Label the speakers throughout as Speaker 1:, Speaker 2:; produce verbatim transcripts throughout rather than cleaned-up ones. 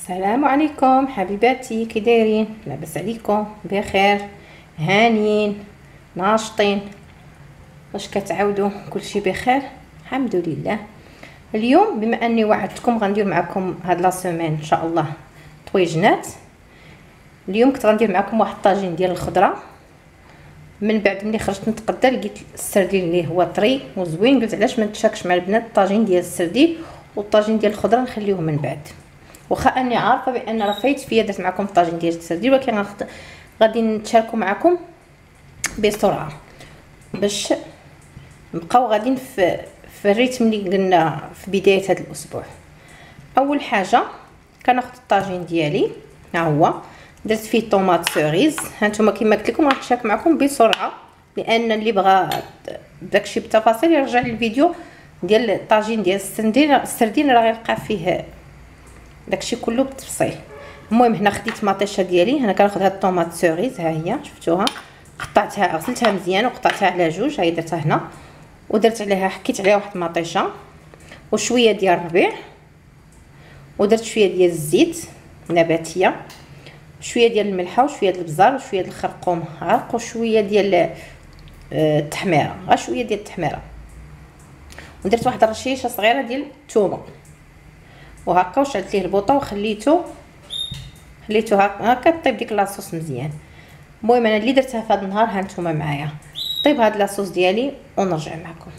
Speaker 1: السلام عليكم حبيباتي، كي دايرين؟ لاباس عليكم؟ بخير؟ هانيين ناشطين؟ واش كتعاودوا؟ كلشي بخير الحمد لله. اليوم بما اني وعدتكم غندير معكم هاد لا سيمين ان شاء الله طويجنات. اليوم كنت غندير معكم واحد الطاجين ديال الخضره. من بعد ملي خرجت نتقدى لقيت السردين اللي هو طري وزوين، قلت علاش ما نتشاركش مع البنات الطاجين ديال السردين والطاجين ديال الخضره نخليوه من بعد. واخا اني عارفه بان راه فايت فيا درت معكم الطاجين ديال السردين، ولكن غادي نتشاركوا معكم بسرعه باش نبقاو غاديين في في الريتم اللي قلنا في بدايه هذا الاسبوع. اول حاجه كناخذ الطاجين ديالي، ها هو درت فيه طوماط سوريز. هانتوما كما قلت لكم غنشارك معكم بسرعه، لان اللي بغى داكشي بالتفاصيل يرجع للفيديو ديال الطاجين ديال السردين. السردين راه غيلقى فيه داكشي كله بالتفصيل. المهم هنا خديت مطيشه ديالي، هنا كناخذ هاد الطوماط سوريز، ها هي شفتوها، قطعتها غسلتها مزيان وقطعتها على جوج، ها هي درتها هنا ودرت عليها حكيت عليها واحد المطيشه وشويه ديال الربيع، ودرت شويه ديال الزيت نباتيه، شويه ديال الملحه وشويه ديال البزار وشويه ديال الخرقوم عرق وشويه ديال التحميره، غير شويه ديال التحميره، ودرت واحد الرشيشه صغيره ديال الثومه وهكا وشعلت ليه البوطه وخليته خليته هكا هكا طيب ديك لاصوص مزيان. المهم انا اللي درتها في هذا النهار ها نتوما معايا. طيب هاد لاصوص ديالي ونرجع معكم.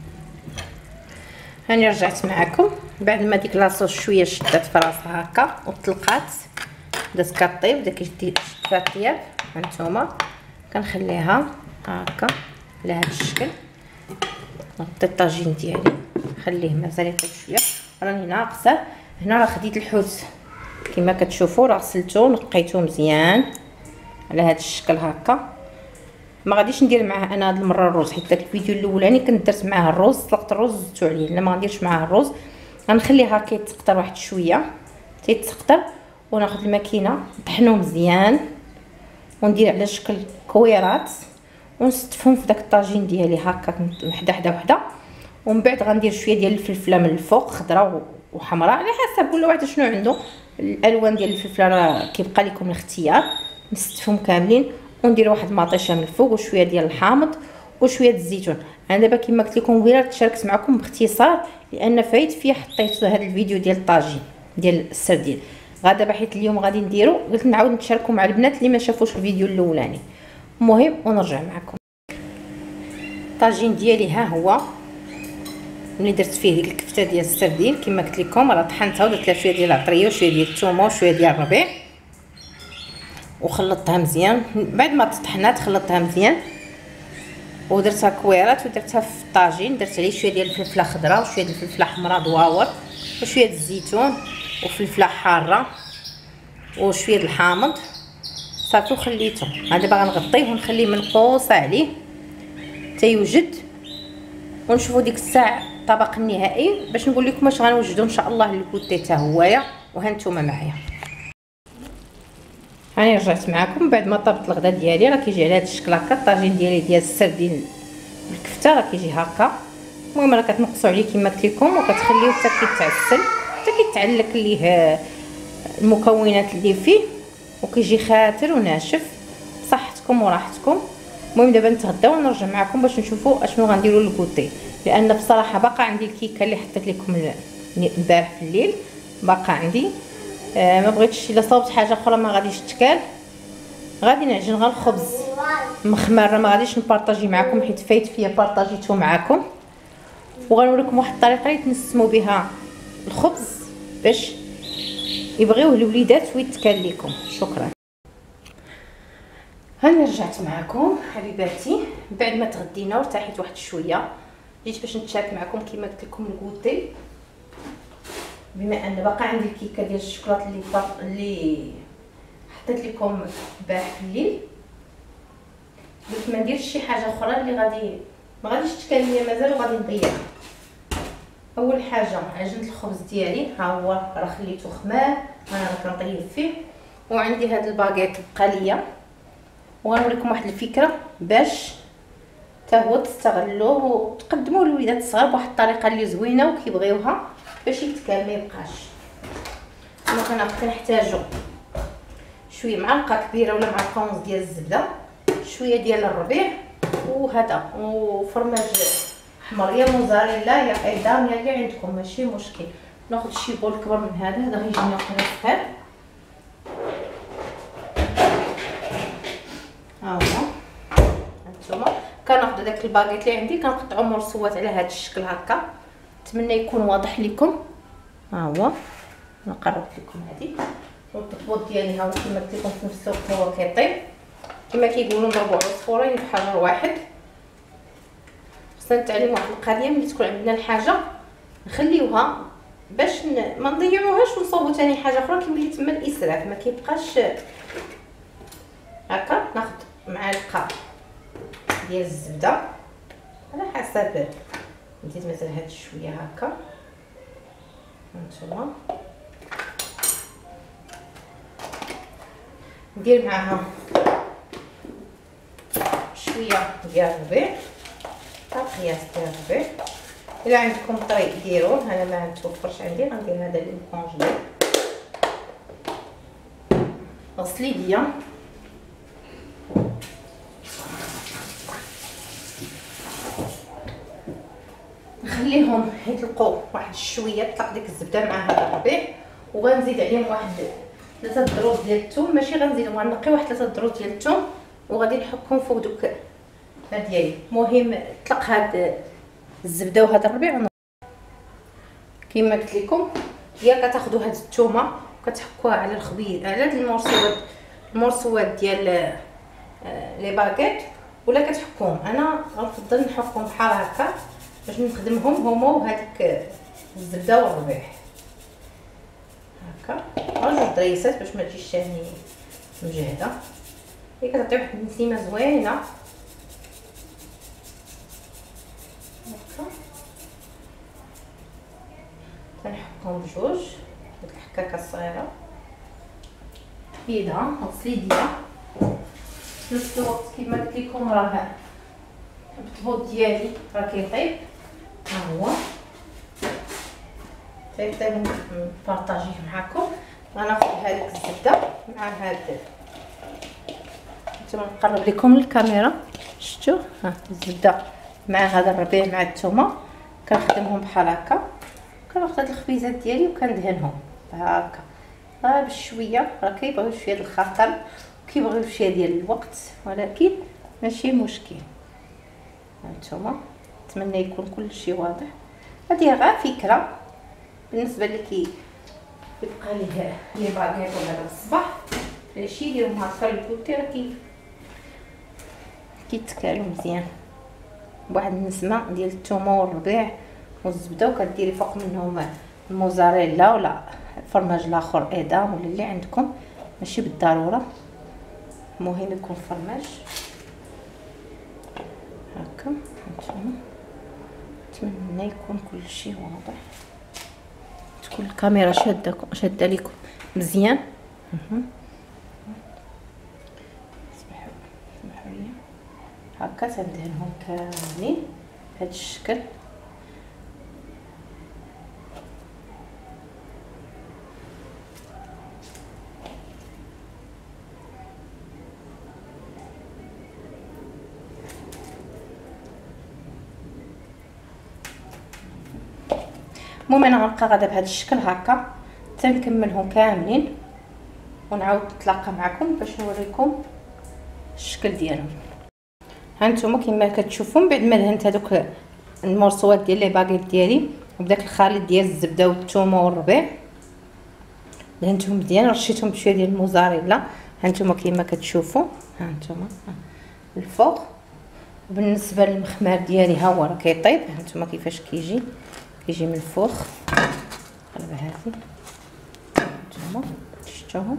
Speaker 1: هاني رجعت معكم بعد ما ديك لاصوص شويه شدات في راسها هكا وطلقات بدات كطيب داك شديت فيها الطياب. هانتوما كنخليها هكا على هذا الشكل. نغطي الطاجين ديالي خليه مازال يطيب شويه. راني ناقصه هنا راه خديت الحوت كما كتشوفوا، راه غسلته نقيته مزيان على هذا الشكل هكا. ما غاديش ندير معاه انا هاد المره الرز، حيت داك الفيديو الاولاني كنت درت معاه الرز طلقت الرز زدتو عليه، لا ما غنديرش معاه الرز. غنخليه هكا يتسقطر واحد شويه تيتسقطر وناخذ الماكينه نطحنو مزيان وندير على شكل كويرات ونستفهم في داك الطاجين ديالي هكا وحده حدا وحده. ومن بعد غندير شويه ديال الفلفله من الفوق خضراء وحمراء على حسب كل واحد شنو عنده. الالوان ديال الفلفله راه كيبقى لكم الاختيار، نستفهم كاملين وندير واحد مطيشه من الفوق وشويه ديال الحامض وشويه الزيتون. انا دابا كما قلت لكم ويرا تشاركت معكم باختصار لان فايت فيا حطيت هذا الفيديو ديال الطاجين ديال السردين. غادا بحيت اليوم غادي نديرو قلت نعاود نشاركوا مع البنات اللي ما شافوش الفيديو الاولاني. المهم ونرجع معكم. الطاجين ديالي ها هو ملي درت فيه ديك الكفته ديال السردين كما قلت لكم راه طحنتها ودرت لها شويه ديال العطريه وشويه ديال الثومه وشويه ديال الربيع وخلطتها مزيان. بعد ما تطحنات خلطتها مزيان ودرتها كويرات ودرتها في الطاجين. درت عليه شويه ديال الفلفله خضراء وشويه ديال الفلفله حمراء دواور وشويه ديال الزيتون وفلفله حاره وشويه ديال الحامض صافي وخليته. انا دابا غنغطيه ونخليه منقوصه عليه تيوجد ونشوفوا ديك الساعه الطبق النهائي باش نقول لكم واش غنوجدوا ان شاء الله الكوتي حتى هويا. وهانتوما معايا هاني رجعت معكم بعد ما طابت الغدا ديالي. راه كيجي على هذا الشكل هكا الطاجين ديالي ديال السردين بالكفته راه كيجي هكا. المهم راه كتنقصوا عليه كما قلت لكم وكتخليوه حتى كيتعسل حتى كيتعلق ليه المكونات اللي فيه وكيجي خاتر وناشف بصحتكم وراحتكم. المهم دابا نتغداو ونرجع معكم باش نشوفوا اشنو غنديروا للكوتي، لان بصراحه باقا عندي الكيكه اللي حطيت لكم البارح في الليل باقا عندي. آه ما بغيتش الا صاوبت حاجه اخرى ما غاديش تكال. غادي نعجن غير الخبز مخمر، ما غاديش نبارطاجي معكم حيت فايت فيا بارطاجيته معكم. وغنوريكم واحد الطريقه اللي تنسموا بها الخبز باش يبغيوه الوليدات ويتكال لكم. شكرا. هاني رجعت معكم حبيباتي بعد ما تغدينا وارتحيت واحد شويه. جيت باش نتشارك معكم كما قلت لكم الكوتي، بما ان باقا عندي الكيكه ديال الشوكولاط اللي فاق اللي حطيت لكم البارح في الليل. قلت ما نديرش شي حاجه اخرى اللي غادي ما غاديش تكال ليا مازال وغادي نضيعها. اول حاجه عجنت الخبز ديالي ها هو راه خليته خمار انا كنطيب فيه. وعندي هاد الباغيط بقى ليا وغنوريكم واحد الفكره باش حتى هو تستغلوه وتقدموه للوليدات الصغار بواحد الطريقه اللي زوينه وكيبغيوها باش يتكال ما يبقاش. دونك كنحتاجو شويه معلقه كبيره ولا معلقه ونص ديال الزبده، شويه ديال الربيع، وهذا وفرماج احمر يا موزاريلا يا ايضان يا اللي عندكم ماشي مشكل. ناخذ شي بول كبر من هذا، هذا غيجيني وقيلا صغير. ها هو هانتوما كناخذ داك الباكيت اللي عندي كنقطعو مرصوات على هذا الشكل هكا، نتمنى يكون واضح لكم. ها هو نقرب لكم هذه والطبوط ديالي ها هو كما قلت لكم في نفس الوقت هو كيطيب كما كيقولوا نضربوا عصفورين بحجر واحد. خصنا نتعلموا واحد القضيه، ملي تكون عندنا الحاجه نخليوها باش ما نضيعوهاش ونصوبوا ثاني حاجه اخرى كيولي تما الاسراف ما كيبقاش هكا. ناخذ معلقه ديال الزبده على حسب نزيد مثلا هاد شويه هكا هانتوما، ندير معاها شويه ديال الربيع القياس ديال الربيع. الا عندكم طري ديروه، انا ما متوفرش عندي غندير هذا اللي مكونجلي. غسلي ليا نخليهم يطلقوا واحد شويه، طلق ديك الزبده مع هذا الربيع، وغنزيد عليهم واحد ثلاثه دروس ديال الثوم، ماشي غنزيدهم غنقي واحد ثلاثه دروس ديال الثوم وغادي نحكهم فوق دوك ديالي. المهم طلق هاد الزبده وهذا الربيع كما قلت لكم. يا كتاخذوا هاد الثومه وكتحكوها على الخبيز على هاد المرصوات المرصوات ديال آه لي باكيت، ولا كتحكوهم. انا غنفضل نحكهم بحال هكا باش نخدمهم هما وهذيك الزبده والربيع هكا جوج دريسات باش ما تجيش ثاني مجهده. هي كتعطي واحد النسيمه زوينه هكا. تنحكهم بجوج ديك الحكاكه الصغيره بيضه غسليديه في نفس الوقت كما قلت لكم. راه البطبوط ديالي راه كيطيب، ها هو تيطيب نبارطاجيه معكم. غناخذ هذيك الزبده مع هاد نتوما نقرب لكم الكاميرا، شفتوا ها الزبده مع هذا الربيع مع الثومه، كنخدمهم بحال هكا. كناخذ هاد الخبيزات ديالي وكندهنهم هكا راه بشويه. راه كيبغيو شويه ديال الخطر وكيبغيو شويه ديال الوقت، ولكن ماشي مشكل. هانتوما نتمنى يكون كل شيء واضح. هذه غير فكره بالنسبه اللي كي يبقى ليه لي باغيط ولا الصباح ماشي يديرهم هكا الكوتي راه كي كيتكالو مزيان بواحد النسمه ديال الثومه والربيع والزبده، وكديري فوق منهم الموزاريلا ولا الفرماج الاخر ايدام ولا اللي عندكم، ماشي بالضروره، المهم يكون فرماج هكا. هانتوما نتمنى يكون كل شيء واضح، تكون الكاميرا شاده شاده لكم مزيان. اها سمحوا سمحوا لي هكا تندهنهم كاملين بهذا الشكل. المهم انا غنبقى غادا بهذا الشكل هكا تنكملهم كاملين ونعاود نتلاقى معكم باش نوريكم الشكل ديالهم. هانتوما كما كتشوفوا بعد ما دهنت هذوك المرصوات ديال لي باغيت ديالي وبداك الخليط ديال الزبده والثومه والربيع، دهنتهم مزيان، رشيتهم بشويه ديال الموزاريلا هانتوما كما كتشوفوا. هانتوما الفوق. وبالنسبه للمخمار ديالي ها هو راه كيطيب، هانتوما كيفاش كيجي كيجي من الفوق. قلب هذه هانتوما شفتوهم.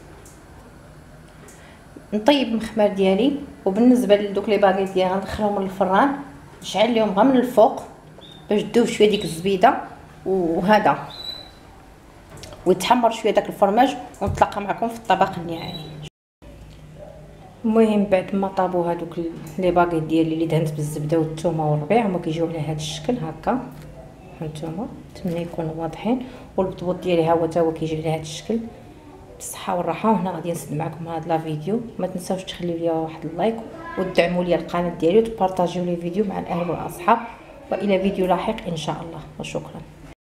Speaker 1: نطيب المخمار ديالي، وبالنسبه لدوك لي باغيت ديالي غندخلهم للفران نشعل لهم غير من الفوق باش تذوب شويه ديك الزبيده وهذا ويتحمر شويه داك الفرماج، ونتلاقى معكم في الطبق النهائي. المهم بعد ما طابوا هذوك لي باغيت ديالي اللي دهنت بالزبده والثومه والربيع هما كيجيو على هذا الشكل هكا. هانتوما نتمنى يكونوا واضحين. والبطبوط ديالي ها هو تا هو كيجي على هذا الشكل بالصحه والراحه. وهنا غادي نسد معكم هذا لا فيديو. ما تنساوش تخليو لي واحد اللايك وتدعموا لي القناه ديالي وتبارطاجيو لي الفيديو مع الاهل والاصحاب. والى فيديو لاحق ان شاء الله، وشكرا.